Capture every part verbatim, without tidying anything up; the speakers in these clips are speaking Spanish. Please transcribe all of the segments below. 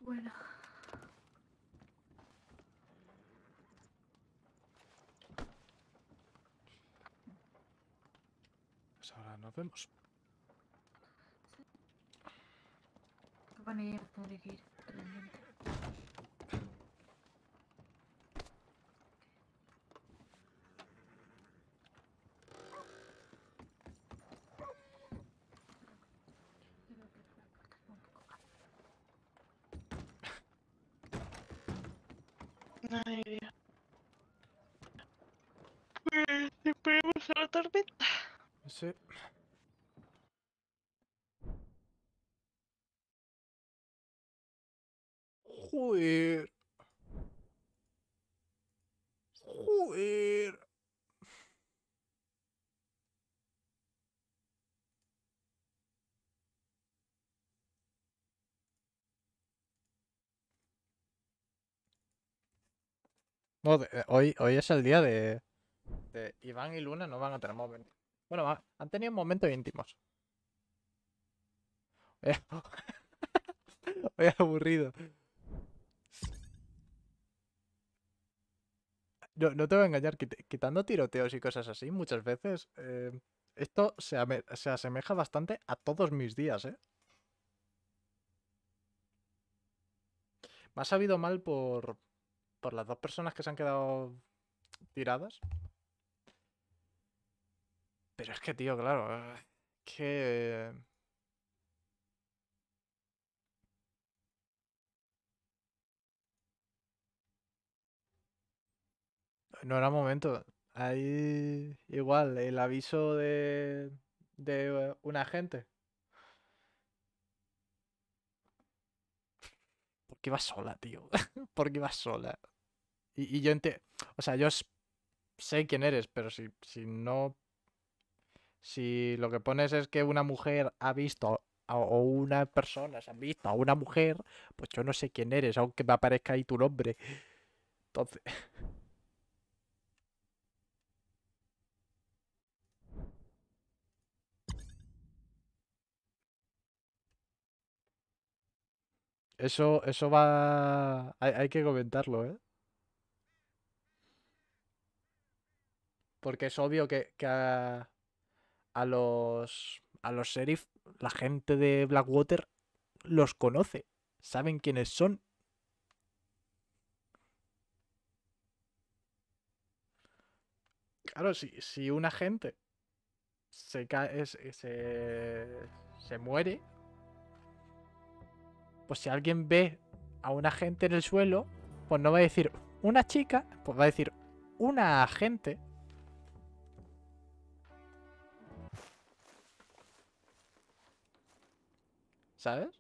Bueno. Pues ahora nos vemos. Bueno, ya tendré que ir realmente. Ay, Dios. Pues esperemos a la tormenta. Sí. Joder. Joder. No, de- eh, hoy, hoy es el día de, de Iván y Luna, no van a tener momentos. Bueno, va- han tenido momentos íntimos. Eh, Hoy aburrido. No, no te voy a engañar, quit- quitando tiroteos y cosas así, muchas veces eh, esto se, ame- se asemeja bastante a todos mis días, ¿eh? Me ha sabido mal por, por las dos personas que se han quedado tiradas. Pero es que, tío, claro, eh, que no era momento. Ahí igual, el aviso de, de eh, un agente. Porque iba sola, tío. Porque iba sola. Y, y yo entiendo. O sea, yo s- sé quién eres, pero si, si no. Si lo que pones es que una mujer ha visto. a- O una persona se ha visto a una mujer, pues yo no sé quién eres, aunque me aparezca ahí tu nombre. Entonces, eso, eso va. Hay, hay que comentarlo, ¿eh? Porque es obvio que, que a, a los. A los sheriff, la gente de Blackwater los conoce. Saben quiénes son. Claro, si, si un agente se cae, se, se, se muere, pues si alguien ve a un agente en el suelo, pues no va a decir una chica, pues va a decir una agente, ¿sabes?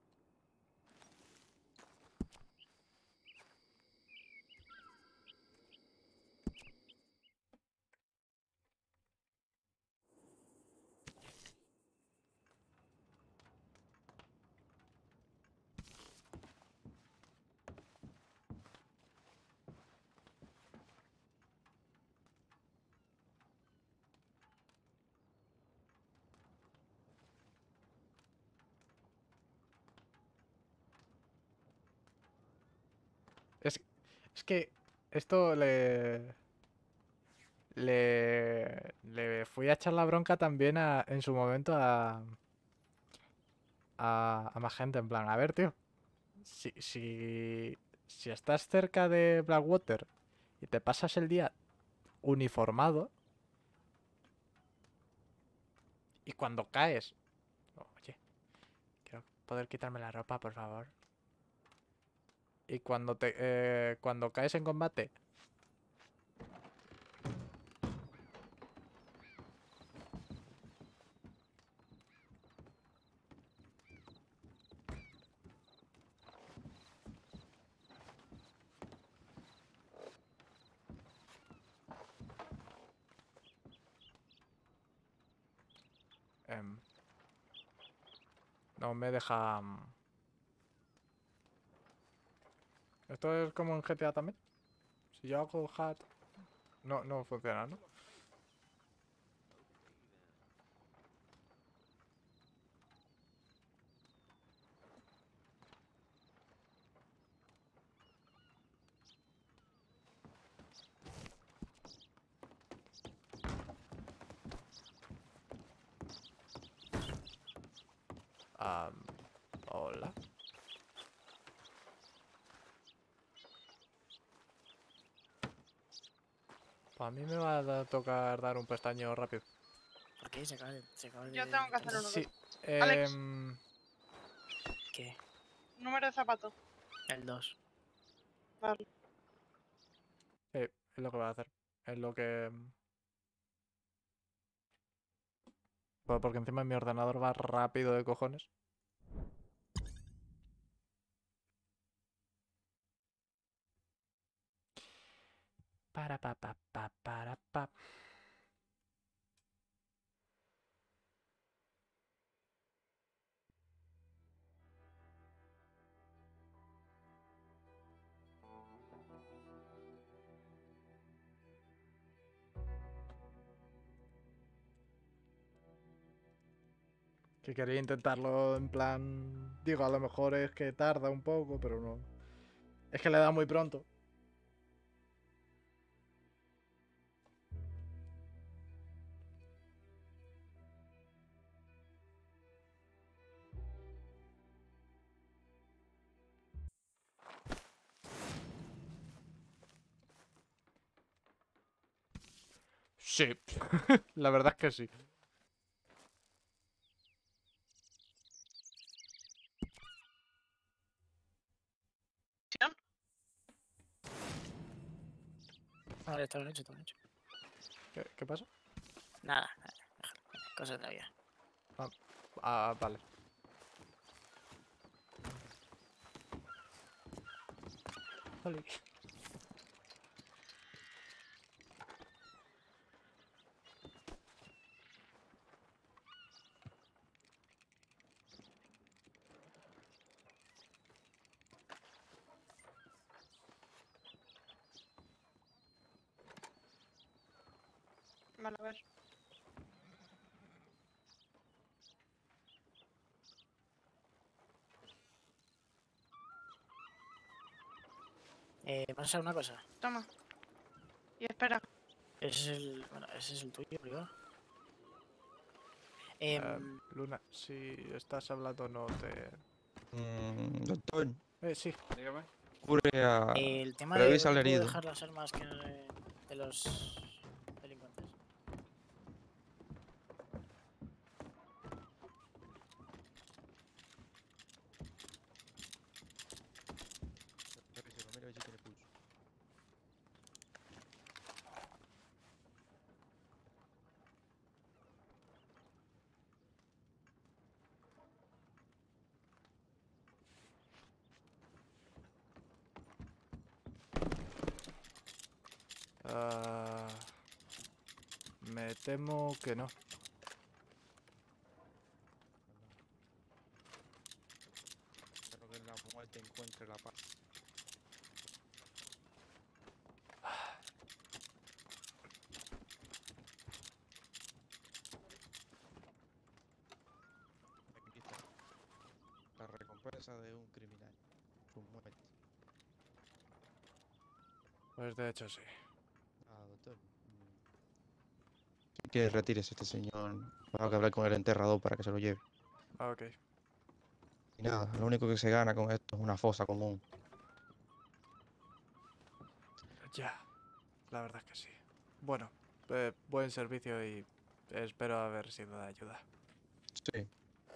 Es, es que esto le, le, le fui a echar la bronca también a- en su momento a, a, a más gente, en plan, a ver, tío, si, si, si estás cerca de Blackwater y te pasas el día uniformado y cuando caes, oye, quiero poder quitarme la ropa, por favor. Y cuando te eh, cuando caes en combate, em, no me deja. mm, Esto es como en G T A también. Si yo hago hat, no, no funciona, ¿no? Ah, hola. Pues a mí me va a da- tocar dar un pestañeo rápido. ¿Por qué? Se acaba de... Se acaba Yo de tengo que hacer meter- uno. Sí. Alex. em, ¿Qué? Número de zapato. El dos. Vale. sí, es lo que voy a hacer. Es lo que... Pues porque encima mi ordenador va rápido de cojones. Para pa pa pa para pa. Que quería intentarlo en plan... Digo, a lo mejor es que tarda un poco, pero no. Es que le da muy pronto. Sí, la verdad es que sí. Vale, está bien hecho, está bien hecho. ¿Qué, qué pasa? Nada, nada, déjalo, cosas de la vida. Ah, vale. Vale. Vale, a ver. Eh, vamos a hacer una cosa. Toma. Y espera. Ese es el... Bueno, ese es el tuyo, privado. Eh, Em, Luna, si estás hablando no te... Mm, doctor, Eh, sí. Dígame. ocurre a... el tema de revisa al dónde puedo herido. dejar las armas que, eh, de los delincuentes. Revísalo, mira a ver si tiene pulso. Ah, me temo que no. Espero que en la muerte encuentre la paz. Aquí está. La recompensa de un criminal. Su muerte. Pues de hecho sí. Ah, doctor. mm, Si quiere, retírese este señor. Tengo que hablar con el enterrador para que se lo lleve. Ah, ok. Y nada, lo único que se gana con esto es una fosa común. Ya. La verdad es que sí. Bueno, eh, buen servicio y espero haber sido de ayuda. Sí.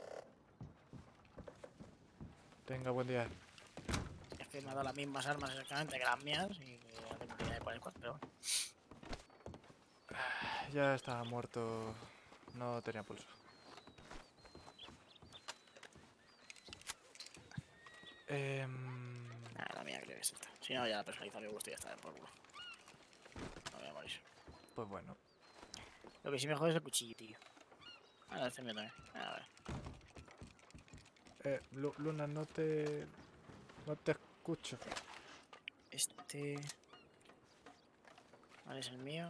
Tenga buen día. Es que me ha dado las mismas armas exactamente que las mías y no tengo ni idea de cuál es cuál, pero bueno. Ya estaba muerto. No tenía pulso. Em, Nada, la mía creo que es esta. Si no, ya la personalizo a mi gusto y ya está, por culo. No voy a morir. pues bueno. Lo que sí me jode es el cuchillo, tío. Ah, no, este mío también. Ah, vale. Eh, Lu- Luna, no te... No te escucho. Este... Vale, es el mío.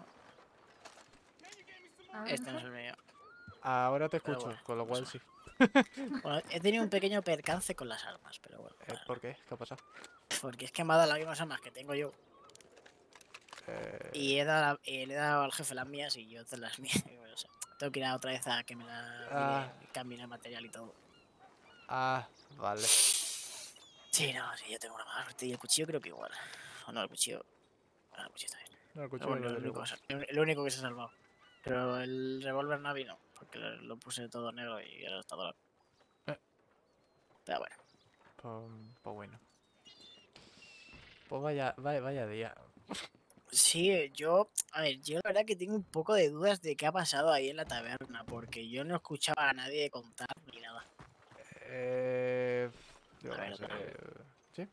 A ver, Este no es mejor. el mío. Ahora te Pero escucho, bueno, con lo no cual pasa sí. Bueno, he tenido un pequeño percance con las armas, pero bueno. Eh, para ¿Por qué? ¿Qué ha pasado? nada. Porque es que me ha dado las mismas armas que tengo yo. Eh, Y he dado, eh, le he dado al jefe las mías y yo te las mías. Y bueno, o sea, tengo que ir a otra vez a que me la Ah. mire, cambie el material y todo. Ah, vale. Sí, no, sí, yo tengo una mala suerte y el cuchillo creo que igual. O no, el cuchillo... Ah, el cuchillo está bien. No, el Pero cuchillo bueno, lo lo único, derribo. que se- lo único que se ha salvado. Pero el revólver Navi no, porque lo, lo puse todo negro y ahora está dorado. Eh. Pero bueno. Pues, pues bueno. Pues vaya, vaya, vaya día. Sí, eh, yo, a ver, yo la verdad que tengo un poco de dudas de qué ha pasado ahí en la taberna, porque yo no escuchaba a nadie contar ni nada. Eh, yo A ver, qué sé. otra. ¿Sí?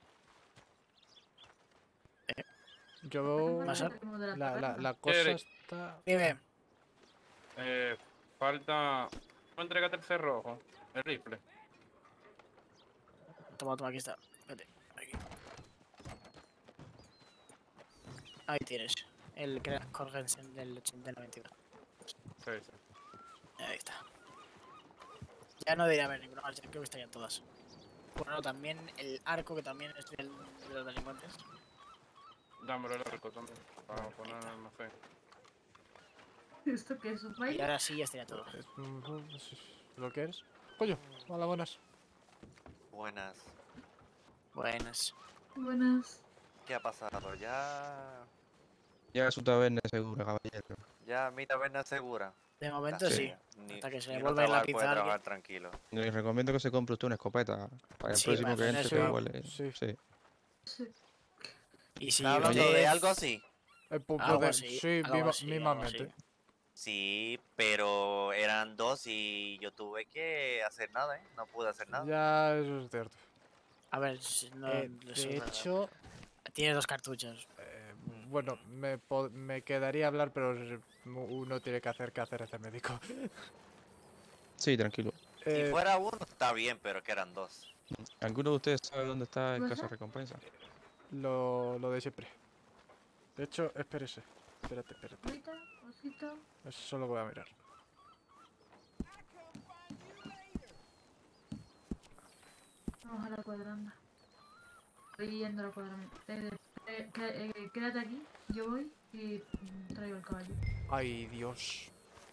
Eh, Yo... ¿Pasa? Como de la La, la, taberna. la ¿Qué cosa eres? está... Dime, Eh, falta... ¿No entregaste el cerrojo? El rifle. toma, toma, aquí está. Vete, aquí. Ahí tienes. El Krag Jorgensen del ochenta y noventa y dos. Sí, sí. Ahí está. Ya no debería haber ninguna más, ya creo que estarían todas. Bueno, también el arco que también es del, de los delincuentes. Dámelo el arco también. Para Ahí poner está. en el almacén. ¿Esto qué es? ¿Un Y baile? ahora sí ya estaría todo. Es, mm, es- es ¿Lo que eres? Coño, hola, buenas. Buenas. Buenas. Buenas. ¿Qué ha pasado? Ya... Ya su taberna es segura, caballero. Ya mi taberna es segura. De momento Sí. sí. Ni, Hasta que se ni le uno vuelva a ir la trabajar, puede pizza a alguien. trabajar tranquilo. Le recomiendo que se compre usted una escopeta para el Sí, próximo para que entre tener que eso. huele. Sí. Sí. Sí. Y si ¿Estás hablando usted- de algo así? Eh, pu- Algo puede- así, sí, algo mima- así, algo mimamente. así. Sí, pero eran dos y yo tuve que hacer nada, ¿eh? No pude hacer nada. Ya, eso es cierto. A ver, si no, Eh, eso de es verdad. hecho, Tienes dos cartuchos. eh, bueno, me, po- me quedaría hablar, pero es- uno tiene que hacer que hacer ese médico. Sí, tranquilo. Si Eh, fuera uno, está bien, pero que eran dos. ¿Alguno de ustedes sabe dónde está el ¿Cosa? caso recompensa? lo, lo de siempre. De hecho, espérese. Espérate, espérate. Osita, osito. Eso solo voy a mirar. Vamos a la cuadranda. Estoy yendo a la cuadranda. Eh, eh, que- eh, quédate aquí, yo voy y mm, traigo el caballo. Ay, Dios.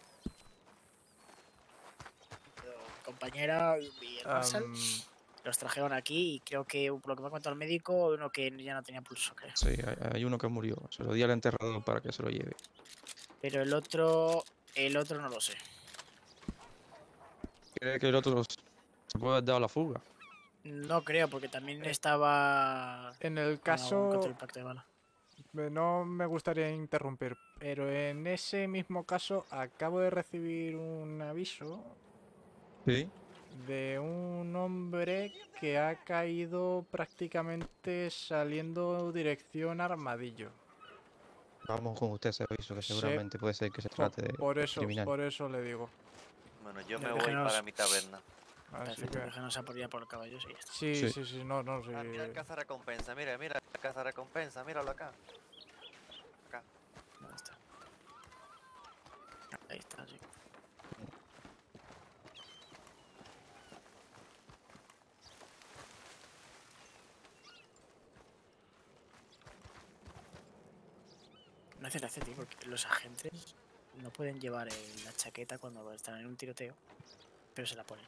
Compañera y el Marshal Am, los trajeron aquí y creo que por lo que me ha contado el médico, uno que ya no tenía pulso, creo. Sí, hay, hay uno que murió. Se lo di al enterrador para que se lo lleve. Pero el otro, el otro no lo sé. ¿Cree que el otro se puede haber dado la fuga? No creo, porque también estaba en el con algún que caso, otro impacto de bala. eh, no me gustaría interrumpir, pero en ese mismo caso acabo de recibir un aviso Sí. de un hombre que ha caído prácticamente saliendo dirección Armadillo. Vamos con usted a ese aviso, que Sí. seguramente puede ser que se Po- trate de por eso, criminal. por eso le digo. Bueno, yo Ya, me voy déjenos- para mi taberna. Así Perfecto, que, déjanos apoyar por el caballo y ya está. sí, Sí. sí, sí, no, no, sí. Ah, mira el caza recompensa, mira, mira el caza recompensa, míralo acá. Acá. ¿Dónde está? Ahí está, sí. No hace gracia, tío, porque los agentes no pueden llevar el- la chaqueta cuando están en un tiroteo, pero se la ponen.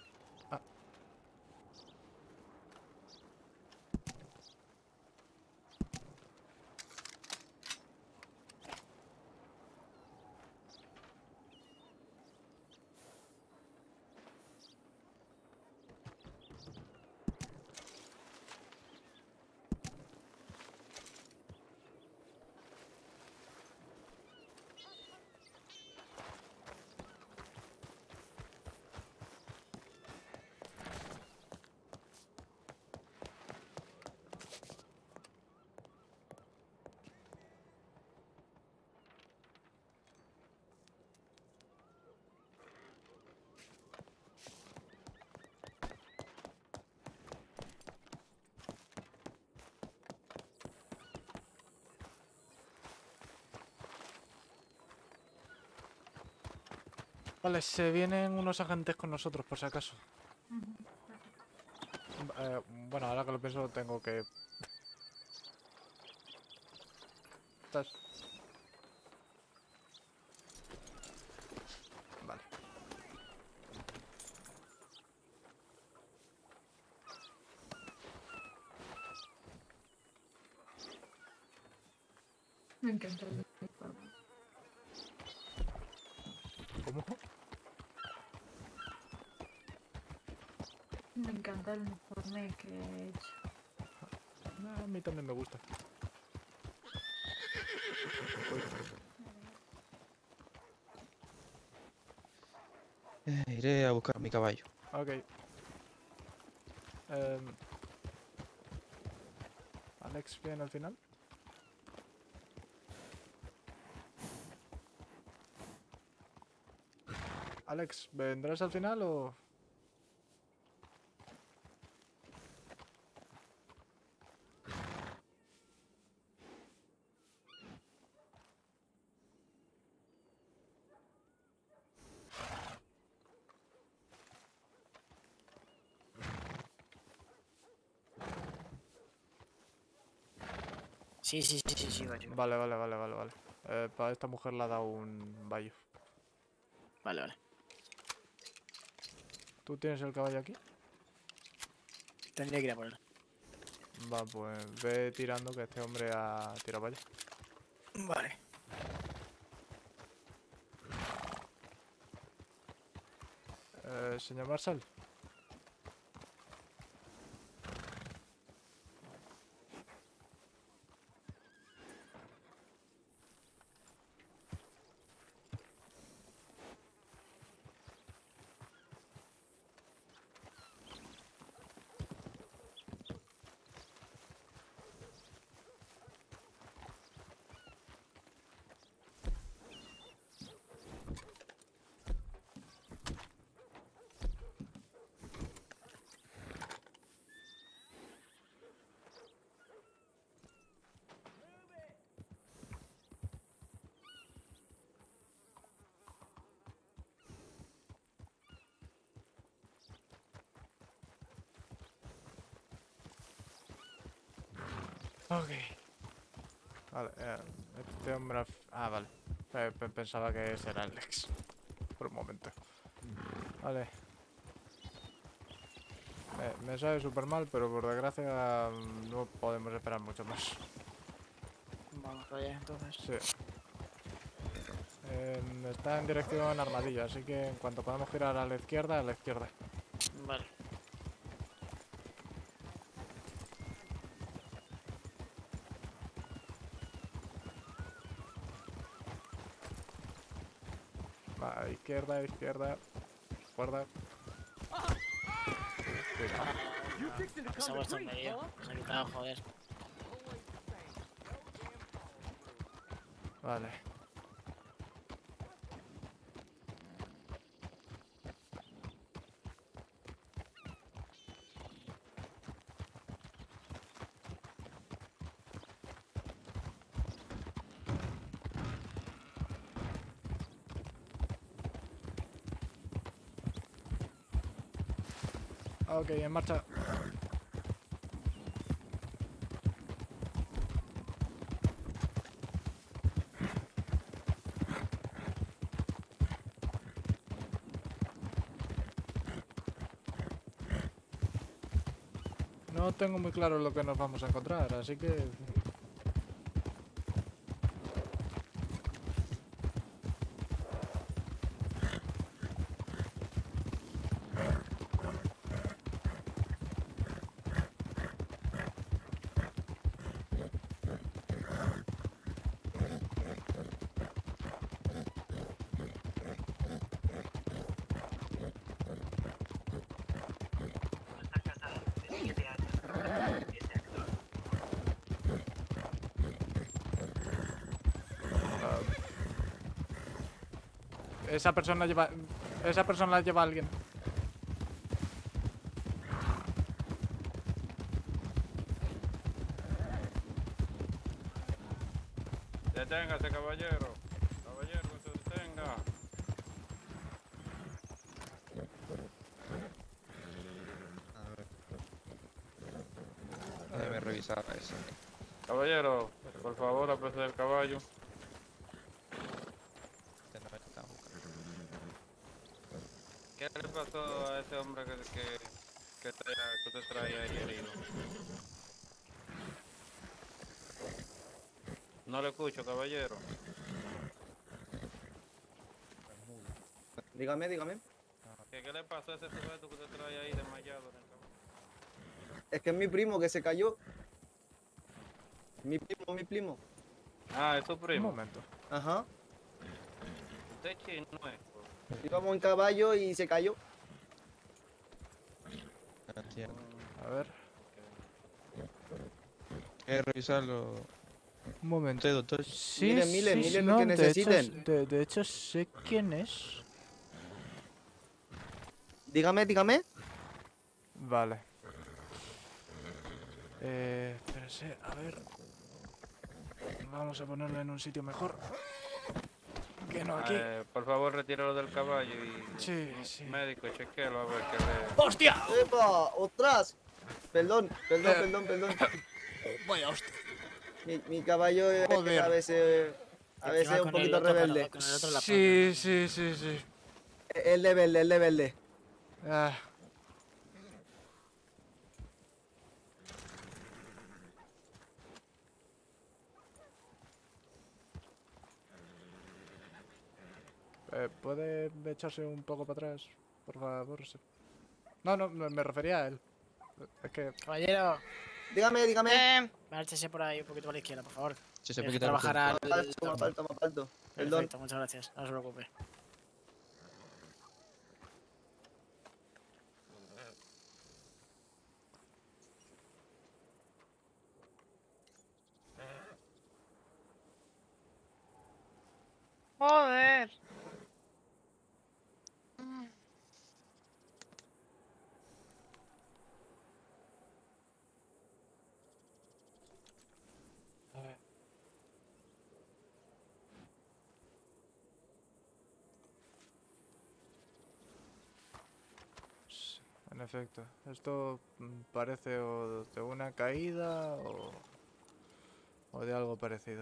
Vale, se vienen unos agentes con nosotros, por si acaso. Ujú. Eh, bueno, ahora que lo pienso, tengo que... ¿Estás? Vale. Me encanta el uniforme. ¿Cómo? Me encanta el uniforme que he hecho. Ah, a mí también me gusta. Eh, iré a buscar mi caballo. Ok. Em, ¿Alex viene al final? Alex, ¿vendrás al final o...? Sí, sí, sí, sí, sí, vale. Vale, vale, vale, vale, vale. Eh, para esta mujer le ha dado un vallo. Vale, vale. ¿Tú tienes el caballo aquí? Tendría que ir a por él. Va, pues ve tirando que este hombre ha tirado vallo. Vale. Eh, señor Marshall. Ok. Vale, eh, este hombre... ha f- Ah, vale. Pe- pe- pensaba que ese era Alex. Por un momento. Vale. Me, me sabe súper mal, pero por desgracia mm, no podemos esperar mucho más. Vamos para allá entonces. Sí. Eh, está en dirección armadillo, así que en cuanto podamos girar a la izquierda, a la izquierda. Vale. Va, izquierda, izquierda. Izquierda. Se ha puesto en medio. Se ha quitado, joder. Vale. Ok, en marcha. No tengo muy claro lo que nos vamos a encontrar, así que... Esa persona lleva... Esa persona lleva a alguien. Deténgase, caballero. Caballero, que se detenga. A ver. Déjame revisar eso. Caballero, por favor, aprecie el caballo. Este no está buscando. ¿Qué le pasó a ese hombre que, que, que, te, que te trae ahí herido? No le escucho, caballero. Dígame, dígame. ¿Qué, qué le pasó a ese sujeto que usted trae ahí desmayado en el caballo? Es que es mi primo que se cayó. Mi primo, mi primo. Ah, es su Un primo. momento. Ajá. Usted es chino, ¿eh? Íbamos en caballo y se cayó. Entiendo. A ver, ¿Quieres revisarlo? un momento. Usted, doctor. Sí, Miren, miren, sí, miren no, lo que de hecho, necesiten. de, de hecho sé quién es. Dígame, dígame. Vale. Eh, espérese, a ver. Vamos a ponerlo en un sitio mejor. Que no aquí. Eh, por favor, retíralo del caballo y... Sí, sí. Médico, chequéalo a ver qué le... ¡Hostia! ¡Epa! ¡Ostras! Perdón, perdón, Eh. perdón, perdón. Vaya hostia. Mi, mi caballo es Joder. a veces, a veces es un Encima con el poquito otro para- rebelde. con el otro en la Sí, espalda. sí, sí, sí. Es de verde, es de verde. Ah. Eh, ¿Puede echarse un poco para atrás? Por favor. sí. No, no, me me refería a él. Es que... Caballero, Dígame, dígame. Eh, márchese por ahí un poquito a la izquierda, por favor. Sí, se Deje puede quitar trabajar usted. al... Más falto, más falto, más falto. Perdón. Perfecto, muchas gracias. No se preocupe. joder. A ver. S- En efecto, esto mm, parece o de una caída o, o de algo parecido.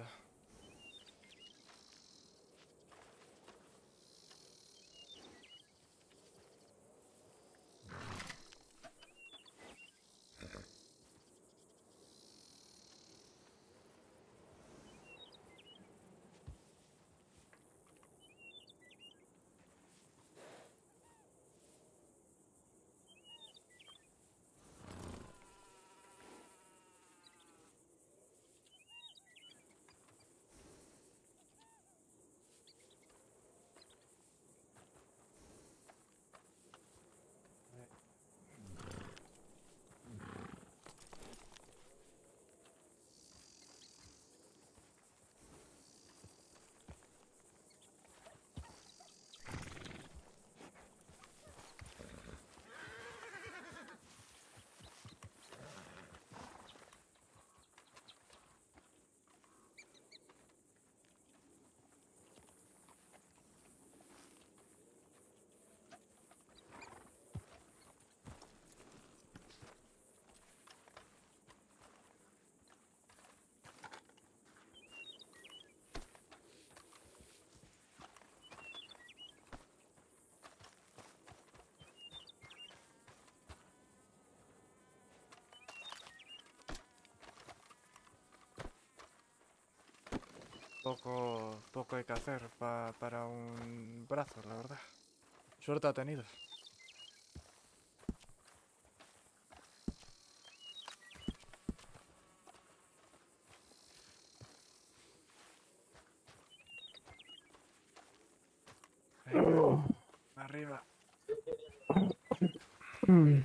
Poco, poco hay que hacer pa- para un brazo, la verdad. Suerte ha tenido. Venga, arriba. Mm.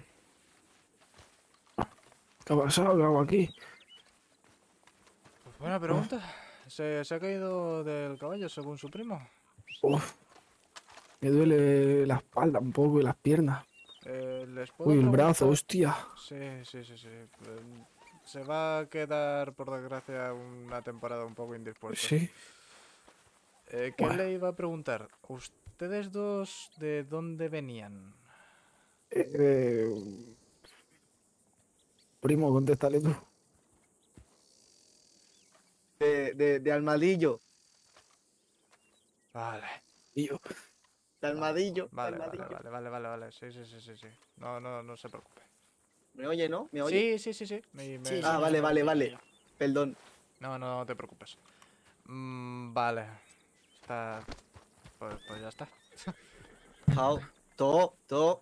¿Qué ha pasado? ¿Qué hago aquí? Pues buena pregunta. ¿Se, se ha caído del caballo según su primo? Uf, me duele la espalda un poco y las piernas. Eh, ¿les puedo Uy, el brazo, preguntar? hostia. Sí, sí, sí, sí. Eh, Se va a quedar, por desgracia, una temporada un poco indispuesto. Sí. Eh, ¿qué Bueno. le iba a preguntar? ¿Ustedes dos de dónde venían? Eh, primo, contéstale tú. De, de, de Almadillo. Vale. Y yo, De Almadillo. de Vale, vale, Almadillo. vale, vale, vale, vale. Sí, sí, sí, sí, sí. No, no, no se preocupe. ¿Me oye, no? ¿Me oye? Sí, sí, sí, sí. Me- me- Sí, sí, Ah, no se vale, vale, preocupe, vale. caballero. Perdón. No, no, no te preocupes. Mm, vale. Está... Pues, pues ya está. 好，走走。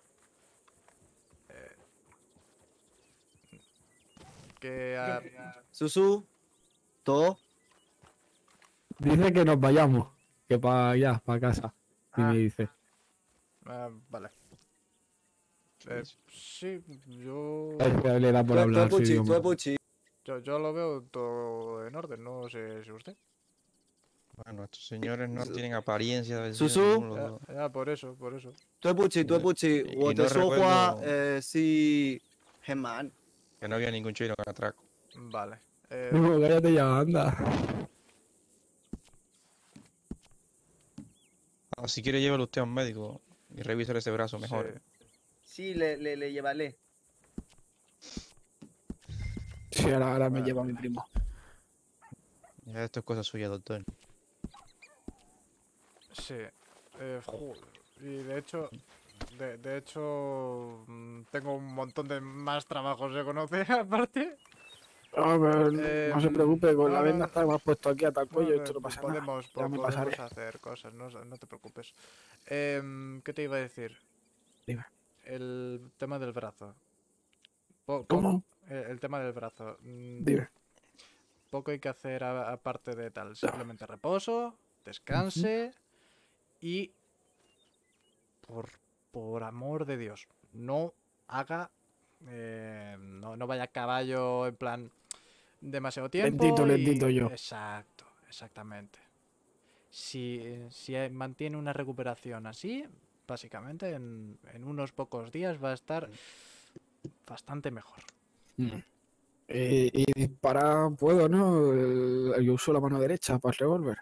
Que... ah, 叔叔，走。 Dice que nos vayamos. Que para allá, para casa. Y Ah. me dice. ah, vale. Eh, sí, yo... Es que le da por 对对 hablar 不 su 起， idioma. 对不起。 Yo, yo lo veo todo en orden, no sé si usted. Bueno, estos señores no tienen apariencia de ser Susu. ninguno de Ya, los dos. ya, por eso, por eso. 对不起，对不起， y- 我 y 的 no 说话 recuerdo- 呃是很慢。 Que no había ningún chino con atraco. Vale. Eh, No, cállate ya, anda. Ah, si quiere, llévelo usted a un médico y revise ese brazo mejor. Sí, le, le, le llevaré. Sí, ahora, ahora me Vale. lleva mi primo. Ya esto es cosa suya, doctor. Sí. Eh, joder. Y de hecho... De, de hecho... mm, Tengo un montón de más trabajos de conocer aparte. No, pero no- no se Em, preocupe, con la no, venda no. está más puesto aquí hasta el cuello, No, esto no eh, pasa podemos, nada. Ya po- me podemos pasaré. hacer cosas, no, no te preocupes. Em, ¿Qué te iba a decir? Dime. El tema del brazo. Po- po- ¿Cómo? eh, El tema del brazo. Mm, Dime. Poco hay que hacer a- aparte de tal. Simplemente reposo, descanse y... Por, por amor de Dios, no haga... eh, no, no vaya a caballo en plan... Demasiado tiempo. Lentito, y- lentito yo. Exacto, exactamente. Si, si eh, mantiene una recuperación así, básicamente en, en unos pocos días va a estar bastante mejor. Mm. Eh, y disparar puedo, ¿no? El- yo uso la mano derecha para el revólver.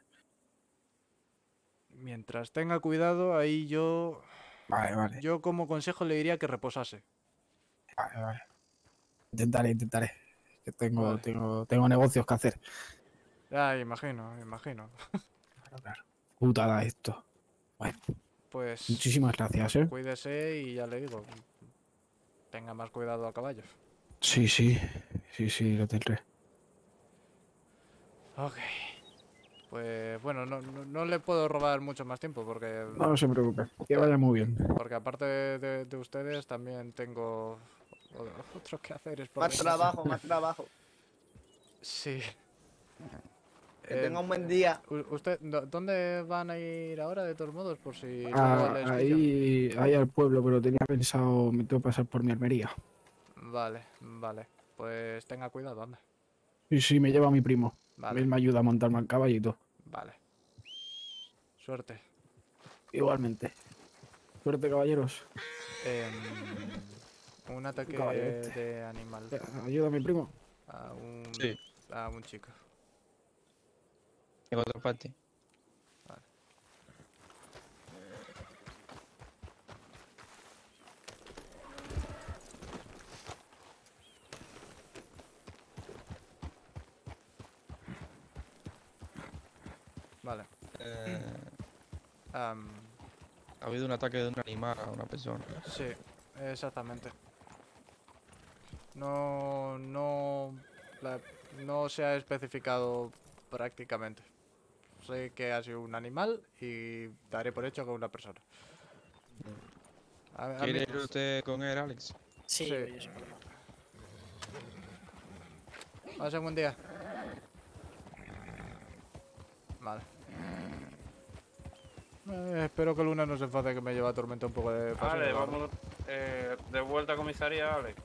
Mientras tenga cuidado, ahí yo, Vale, vale. yo como consejo le diría que reposase. Vale, vale. Intentaré, intentaré. Que tengo, Vale. tengo, tengo negocios que hacer. Ya, imagino, imagino. Claro, claro. Putada esto. Bueno, Pues muchísimas gracias, ¿eh? cuídese y ya le digo, tenga más cuidado a caballo. Sí, sí. Sí, sí, lo tendré. Ok. Pues bueno, no, no, no le puedo robar mucho más tiempo porque... No se preocupe. Que vaya muy bien. Porque aparte de, de- de ustedes también tengo o- otros quehaceres por Más mi casa. trabajo, más trabajo. Sí. Que Eh, tenga un buen día. u- ¿Usted dó- dónde van a ir ahora de todos modos? Por si luego Ah, les pillo. ahí, ahí al pueblo, pero tenía pensado, me tengo que pasar por mi armería. Vale, vale. Pues tenga cuidado, anda. Y sí, me lleva mi primo. Vale, Él me ayuda a montarme al caballito. vale. Suerte. Igualmente. Suerte, caballeros. Em, un ataque caballete. de animal Eh, Ayuda a mi primo. a un, Sí. a un chico. En otra parte. Vale. Eh, Am, ha habido un ataque de un animal a una persona. sí, exactamente. No, no, la- no se ha especificado prácticamente. Sé que ha sido un animal y daré por hecho que una persona. A- a mí- ¿Quiere ir usted con él, Alex? Sí, Sí. yo sí. Pase un buen día. Vale. Eh, espero que Luna no se enfade que me lleva a Tormenta un poco de paseo. Vale, la verdad. vamos eh, de vuelta a comisaría, Alex.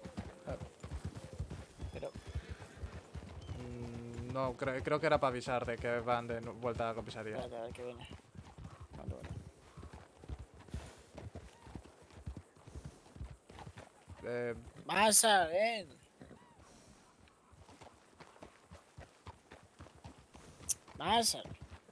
Mm, No, cre- creo que era para avisar de que van de nu- vuelta a comisaría. Espérate, a ver qué viene. Vale, vale. Eh, Masa, ven. Masa.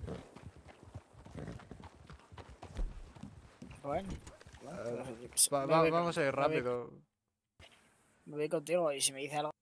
Bueno. bueno, Eh, pues, yo qué sé, va- me va- voy con- vamos a ir me voy- rápido. Me voy contigo y si me dice algo